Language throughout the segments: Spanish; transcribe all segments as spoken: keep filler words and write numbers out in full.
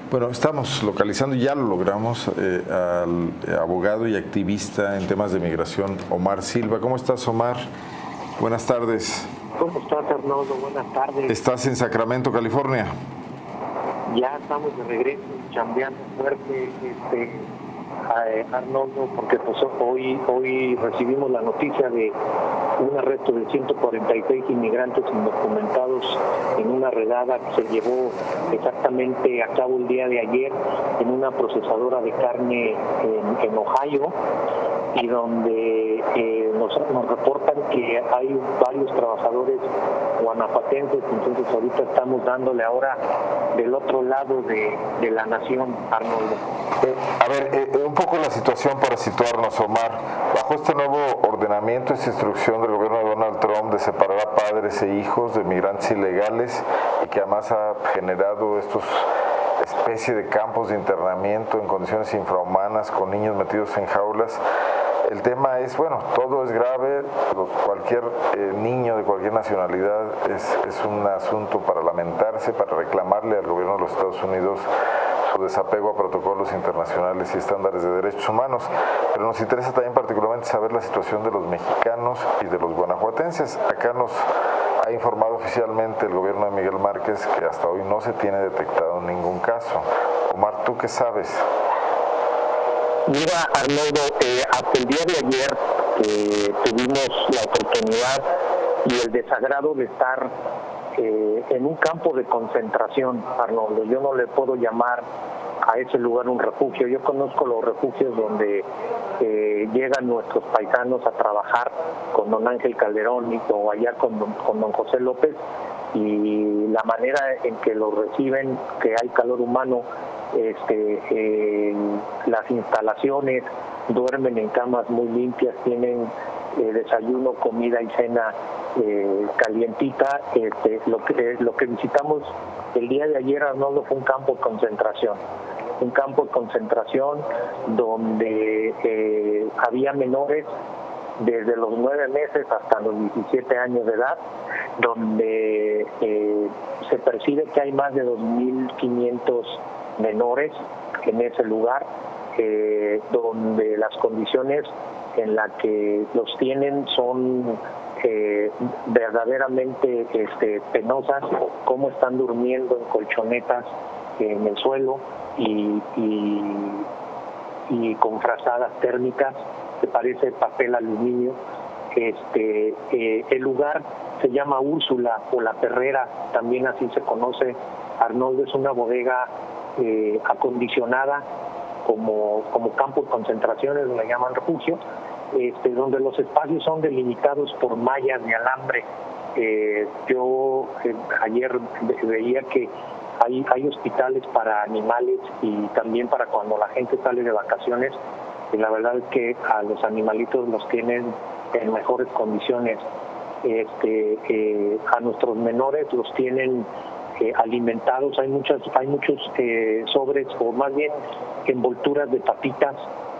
Bueno, estamos localizando, ya lo logramos, eh, al abogado y activista en temas de migración, Omar Silva. ¿Cómo estás, Omar? Buenas tardes. ¿Cómo estás, Arnoldo? Buenas tardes. ¿Estás en Sacramento, California? Ya estamos de regreso, chambeando fuerte, este, Arnoldo, porque pues hoy, hoy recibimos la noticia de un arresto de ciento cuarenta y seis inmigrantes indocumentados en una redada que se llevó exactamente a cabo el día de ayer en una procesadora de carne en, en Ohio, y donde eh, nos, nos reportan que hay varios trabajadores guanajuatenses. Entonces ahorita estamos dándole ahora del otro lado de, de la nación, Arnoldo. Eh, a ver, eh, un poco la situación para situarnos, Omar. Bajo este nuevo ordenamiento, esta instrucción del gobierno de Donald Trump de separar a padres e hijos de migrantes ilegales, y que además ha generado estos especie de campos de internamiento en condiciones infrahumanas con niños metidos en jaulas. El tema es, bueno, todo es grave, cualquier eh, niño de cualquier nacionalidad es, es un asunto para lamentarse, para reclamarle al gobierno de los Estados Unidos su desapego a protocolos internacionales y estándares de derechos humanos. Pero nos interesa también particularmente saber la situación de los mexicanos y de los guanajuatenses. Acá nos ha informado oficialmente el gobierno de Miguel Márquez que hasta hoy no se tiene detectado ningún caso. Omar, ¿tú qué sabes? Mira, Arnoldo, eh, hasta el día de ayer eh, tuvimos la oportunidad y el desagrado de estar eh, en un campo de concentración, Arnoldo. Yo no le puedo llamar a ese lugar un refugio. Yo conozco los refugios donde eh, llegan nuestros paisanos a trabajar con don Ángel Calderón o allá con don, con don José López, y la manera en que los reciben, que hay calor humano, este, eh, las instalaciones, duermen en camas muy limpias, tienen eh, desayuno, comida y cena eh, calientita. Este, lo que lo que visitamos el día de ayer, Arnoldo, fue un campo de concentración, un campo de concentración donde eh, había menores desde los nueve meses hasta los diecisiete años de edad, donde eh, se percibe que hay más de dos mil quinientos menores en ese lugar, eh, donde las condiciones en las que los tienen son eh, verdaderamente este, penosas, cómo están durmiendo en colchonetas en el suelo y, y, y con frazadas térmicas que parece papel aluminio. Este, eh, el lugar se llama Úrsula o La Perrera, también así se conoce, Arnoldo. Es una bodega eh, acondicionada como, como campo de concentraciones, lo llaman refugio, este, donde los espacios son delimitados por mallas de alambre. Eh, yo eh, ayer veía que hay, hay hospitales para animales y también para cuando la gente sale de vacaciones, y la verdad es que a los animalitos los tienen en mejores condiciones. Este, eh, a nuestros menores los tienen eh, alimentados. Hay muchas, hay muchos eh, sobres, o más bien envolturas de papitas.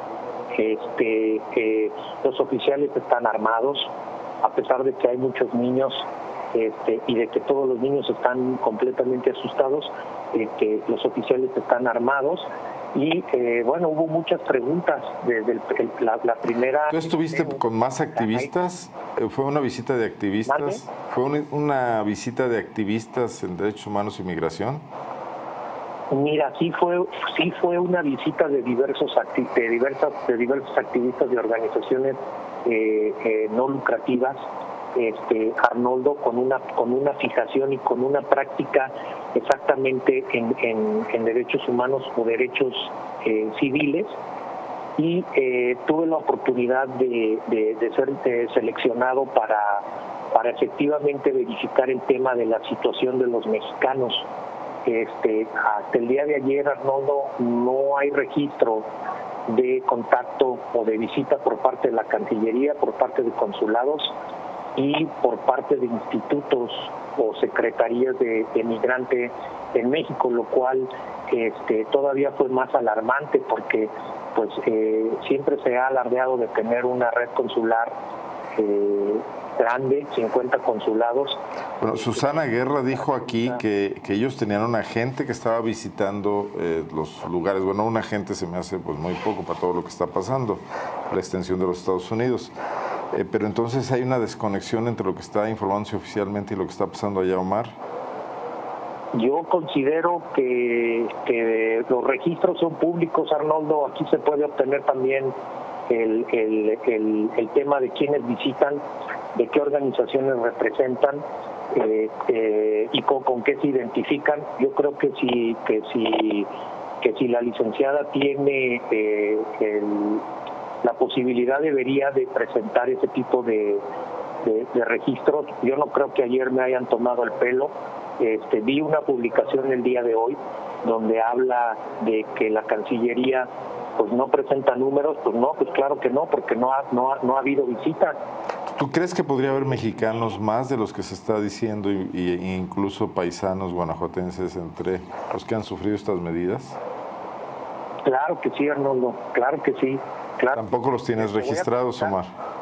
Este, eh, los oficiales están armados, a pesar de que hay muchos niños, este, y de que todos los niños están completamente asustados, eh, que los oficiales están armados. Y eh, bueno, hubo muchas preguntas desde el, el, la, la primera. ¿Tú estuviste eh, con más activistas? ¿Fue una visita de activistas? ¿Vale? ¿Fue una, una visita de activistas en derechos humanos y migración? Mira, sí fue sí fue una visita de diversos acti de diversas de diversos activistas de organizaciones eh, eh, no lucrativas, este, Arnoldo, con una con una fijación y con una práctica exactamente en, en, en derechos humanos o derechos eh, civiles. Y eh, tuve la oportunidad de, de, de ser eh, seleccionado para, para efectivamente verificar el tema de la situación de los mexicanos. Este, hasta el día de ayer, Arnoldo, no hay registro de contacto o de visita por parte de la Cancillería, por parte de consulados y por parte de institutos o secretarías de, de migrante en México, lo cual este, todavía fue más alarmante, porque pues eh, siempre se ha alardeado de tener una red consular eh, grande, cincuenta consulados. Bueno, Susana Guerra dijo aquí que, que ellos tenían un agente que estaba visitando eh, los lugares. Bueno, un agente se me hace pues muy poco para todo lo que está pasando, la extensión de los Estados Unidos. Eh, pero entonces hay una desconexión entre lo que está informándose oficialmente y lo que está pasando allá, Omar. Yo considero que, que los registros son públicos, Arnoldo. Aquí se puede obtener también el, el, el, el tema de quiénes visitan, de qué organizaciones representan eh, eh, y con, con qué se identifican. Yo creo que si que si que si la licenciada tiene eh, el, la posibilidad, debería de presentar ese tipo de, de, de registros. Yo no creo que ayer me hayan tomado el pelo. Este, vi una publicación el día de hoy donde habla de que la Cancillería pues no presenta números. Pues no, pues claro que no, porque no ha, no ha, no ha habido visitas. ¿Tú crees que podría haber mexicanos más de los que se está diciendo y, y incluso paisanos guanajuatenses entre los que han sufrido estas medidas? Claro que sí, Arnoldo, claro que sí. Claro. ¿Tampoco los tienes registrados, Omar?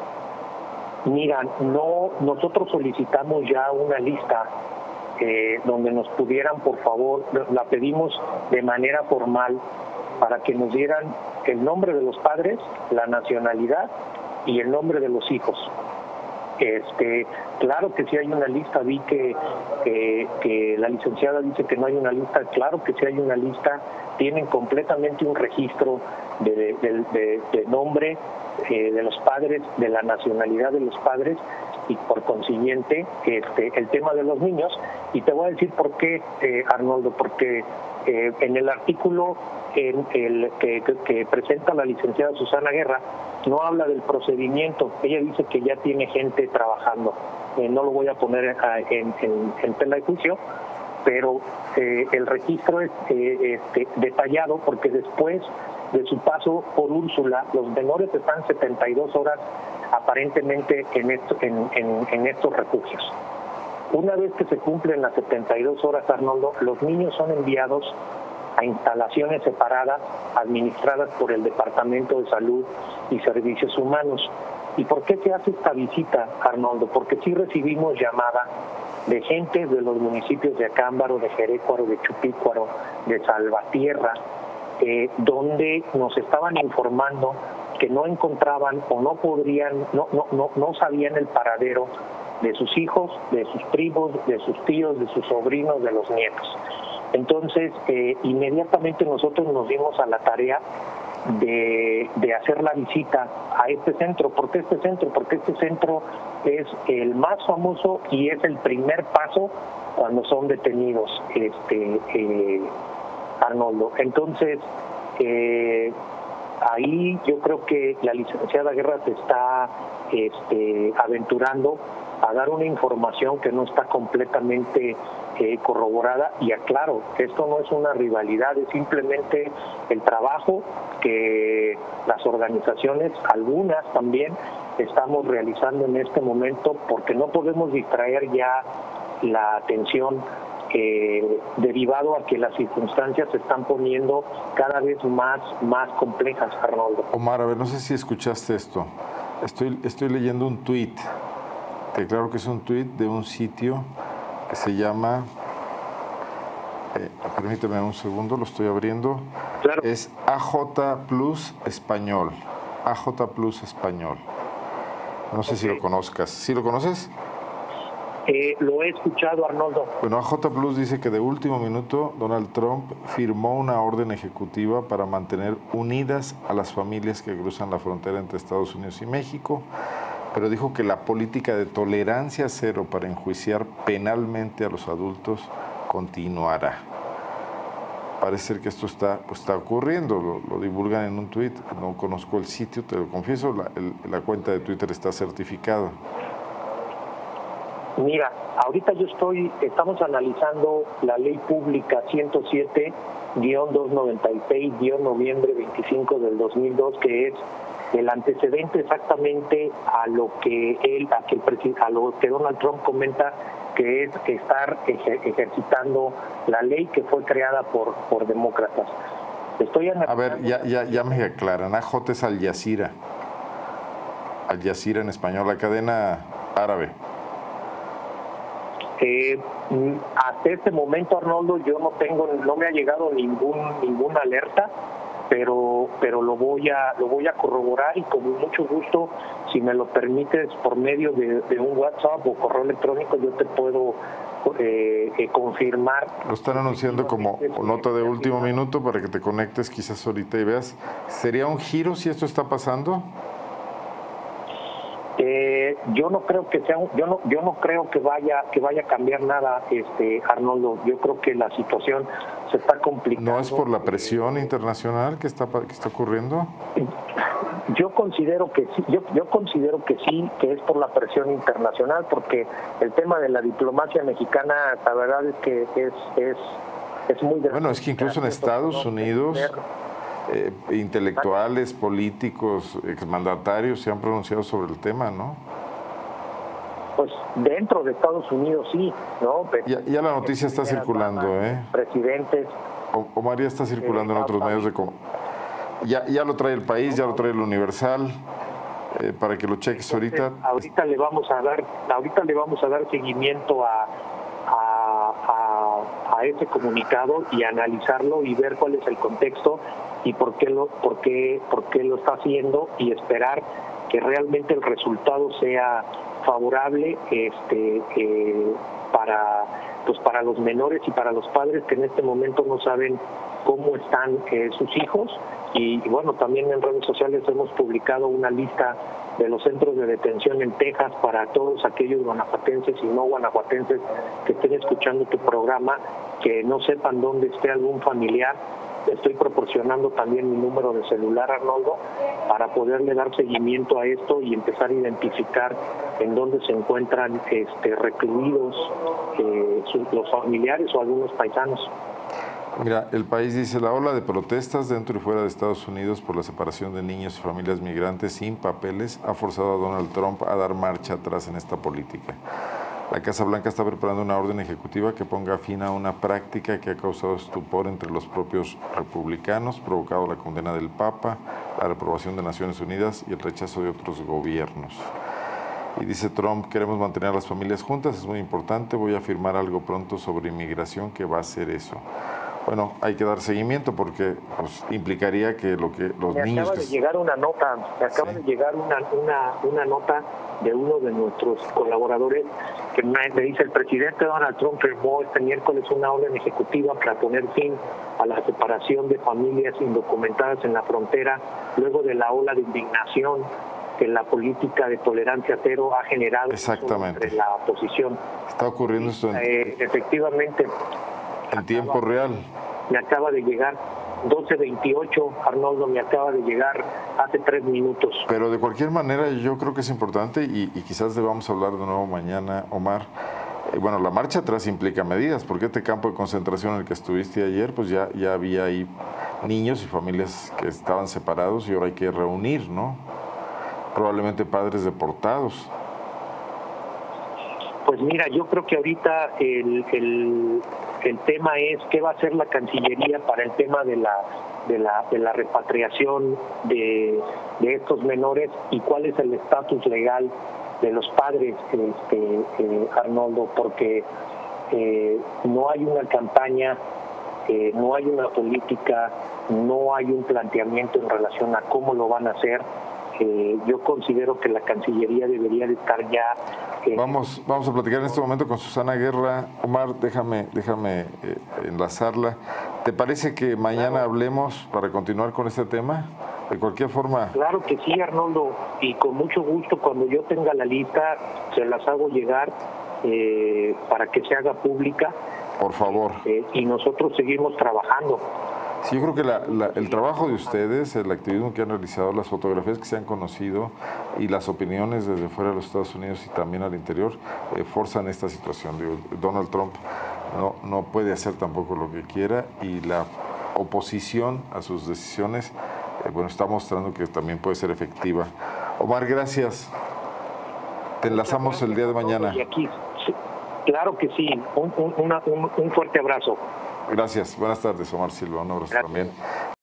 Mira, no, nosotros solicitamos ya una lista eh, donde nos pudieran, por favor, la pedimos de manera formal para que nos dieran el nombre de los padres, la nacionalidad y el nombre de los hijos. Este, claro que sí hay una lista. Vi que, que, que la licenciada dice que no hay una lista. Claro que sí hay una lista. Tienen completamente un registro de, de, de, de nombre eh, de los padres, de la nacionalidad de los padres y por consiguiente este, el tema de los niños. Y te voy a decir por qué, eh, Arnoldo, porque eh, en el artículo en el que, que, que presenta la licenciada Susana Guerra no habla del procedimiento. Ella dice que ya tiene gente trabajando. Eh, no lo voy a poner a, en, en, en tela de juicio, pero eh, el registro es eh, este, detallado porque después de su paso por Úrsula, los menores están setenta y dos horas aparentemente en, esto, en, en, en estos refugios. Una vez que se cumplen las setenta y dos horas, Arnoldo, los niños son enviados a instalaciones separadas administradas por el Departamento de Salud y Servicios Humanos. ¿Y por qué se hace esta visita, Arnoldo? Porque sí recibimos llamada de gente de los municipios de Acámbaro, de Jerécuaro, de Chupícuaro, de Salvatierra, eh, donde nos estaban informando que no encontraban o no podrían, no, no, no, no sabían el paradero de sus hijos, de sus primos, de sus tíos, de sus sobrinos, de los nietos. Entonces, eh, inmediatamente nosotros nos dimos a la tarea de, de hacer la visita a este centro. ¿Por qué este centro? Porque este centro es el más famoso y es el primer paso cuando son detenidos, este, eh, Arnoldo. Entonces, eh, ahí yo creo que la licenciada Guerra se está este, aventurando a dar una información que no está completamente eh, corroborada. Y aclaro, esto no es una rivalidad, es simplemente el trabajo que las organizaciones, algunas también, estamos realizando en este momento, porque no podemos distraer ya la atención eh, derivado a que las circunstancias se están poniendo cada vez más, más complejas, Arnoldo. Omar, a ver, no sé si escuchaste esto. Estoy, estoy leyendo un tuit. Te claro que es un tuit de un sitio que se llama, eh, permíteme un segundo, lo estoy abriendo. Claro. Es A J Plus Español. A J Plus Español. No sé okay. si lo conozcas. ¿Sí lo conoces? Eh, lo he escuchado, Arnoldo. Bueno, A J Plus dice que de último minuto Donald Trump firmó una orden ejecutiva para mantener unidas a las familias que cruzan la frontera entre Estados Unidos y México, pero dijo que la política de tolerancia cero para enjuiciar penalmente a los adultos continuará. Parece ser que esto está, pues, está ocurriendo, lo, lo divulgan en un tuit. No conozco el sitio, te lo confieso, la, el, la cuenta de Twitter está certificada. Mira, ahorita yo estoy, estamos analizando la ley pública ciento siete guión doscientos noventa y seis guión noviembre veinticinco del dos mil dos, que es el antecedente exactamente a lo que él, a, que el, a lo que Donald Trump comenta, que es estar ejer, ejercitando la ley que fue creada por, por demócratas. Estoy a ver, ya, ya, ya me aclaran, A J es Al Jazeera. Al Jazeera en español, la cadena árabe. Eh, hasta este momento, Arnoldo, yo no tengo, no me ha llegado ningún ninguna alerta, pero pero lo voy a lo voy a corroborar y con mucho gusto, si me lo permites, por medio de, de un WhatsApp o correo electrónico, yo te puedo eh, eh, confirmar. Lo están anunciando como nota de último minuto para que te conectes quizás ahorita y veas. ¿Sería un giro si esto está pasando? Eh, yo no creo que sea un, yo no yo no creo que vaya que vaya a cambiar nada, este Arnoldo. Yo creo que la situación se está complicando. ¿No es por la presión internacional que está que está ocurriendo? Yo considero que sí, yo yo considero que sí, que es por la presión internacional, porque el tema de la diplomacia mexicana, la verdad es que es es es muy bueno, es que incluso en Estados Unidos Eh, intelectuales, políticos, exmandatarios se han pronunciado sobre el tema, ¿no? Pues dentro de Estados Unidos sí, ¿no? Ya, ya la noticia está circulando, ¿eh? Presidentes. O, Omar, ya está circulando en otros medios de com... Ya, ya lo trae el País, ya lo trae el Universal, eh, para que lo cheques ahorita. Ahorita le vamos a dar, ahorita le vamos a dar seguimiento a A, a, a ese comunicado y analizarlo y ver cuál es el contexto y por qué lo por qué por qué lo está haciendo y esperar que realmente el resultado sea favorable este eh, para pues para los menores y para los padres que en este momento no saben cómo están eh, sus hijos. Y, y bueno, también en redes sociales hemos publicado una lista de los centros de detención en Texas para todos aquellos guanajuatenses y no guanajuatenses que estén escuchando tu programa, que no sepan dónde esté algún familiar. Estoy proporcionando también mi número de celular, Arnoldo, para poderle dar seguimiento a esto y empezar a identificar en dónde se encuentran este, recluidos eh, los familiares o algunos paisanos. Mira, el País dice: la ola de protestas dentro y fuera de Estados Unidos por la separación de niños y familias migrantes sin papeles ha forzado a Donald Trump a dar marcha atrás en esta política. La Casa Blanca está preparando una orden ejecutiva que ponga fin a una práctica que ha causado estupor entre los propios republicanos, provocado la condena del Papa, la reprobación de Naciones Unidas y el rechazo de otros gobiernos. Y dice Trump: queremos mantener a las familias juntas, es muy importante, voy a firmar algo pronto sobre inmigración que va a hacer eso. Bueno, hay que dar seguimiento porque pues, implicaría que lo que los me niños... Me acaba que... de llegar una nota, me acaba ¿Sí? de llegar una, una, una nota de uno de nuestros colaboradores que me dice: el presidente Donald Trump firmó este miércoles una orden ejecutiva para poner fin a la separación de familias indocumentadas en la frontera luego de la ola de indignación que la política de tolerancia cero ha generado entre la oposición. Está ocurriendo esto en... Eh, efectivamente... En tiempo real. Me acaba de llegar doce veintiocho, Arnoldo, me acaba de llegar hace tres minutos. Pero de cualquier manera yo creo que es importante y, y quizás debamos hablar de nuevo mañana, Omar. Eh, bueno, la marcha atrás implica medidas, porque este campo de concentración en el que estuviste ayer, pues ya, ya había ahí niños y familias que estaban separados y ahora hay que reunir, ¿no? Probablemente padres deportados. Pues mira, yo creo que ahorita el, el, el tema es qué va a hacer la Cancillería para el tema de la de la, de la repatriación de, de estos menores y cuál es el estatus legal de los padres, este, eh, Arnoldo, porque eh, no hay una campaña, eh, no hay una política, no hay un planteamiento en relación a cómo lo van a hacer. Eh, yo considero que la Cancillería debería de estar ya... Eh, vamos vamos a platicar en este momento con Susana Guerra. Omar, déjame déjame eh, enlazarla. ¿Te parece que mañana claro. hablemos para continuar con este tema? De cualquier forma... Claro que sí, Arnoldo, y con mucho gusto, cuando yo tenga la lista, se las hago llegar eh, para que se haga pública. Por favor. Eh, y nosotros seguimos trabajando. Sí, yo creo que la, la, el trabajo de ustedes, el activismo que han realizado, las fotografías que se han conocido y las opiniones desde fuera de los Estados Unidos y también al interior eh, forzan esta situación. Digo, Donald Trump no, no puede hacer tampoco lo que quiera y la oposición a sus decisiones eh, bueno, está mostrando que también puede ser efectiva. Omar, gracias. Te enlazamos el día de mañana. Y aquí, claro que sí. Un, un, una, un, un fuerte abrazo. Gracias. Buenas tardes, Omar Silva. Un abrazo Gracias. También.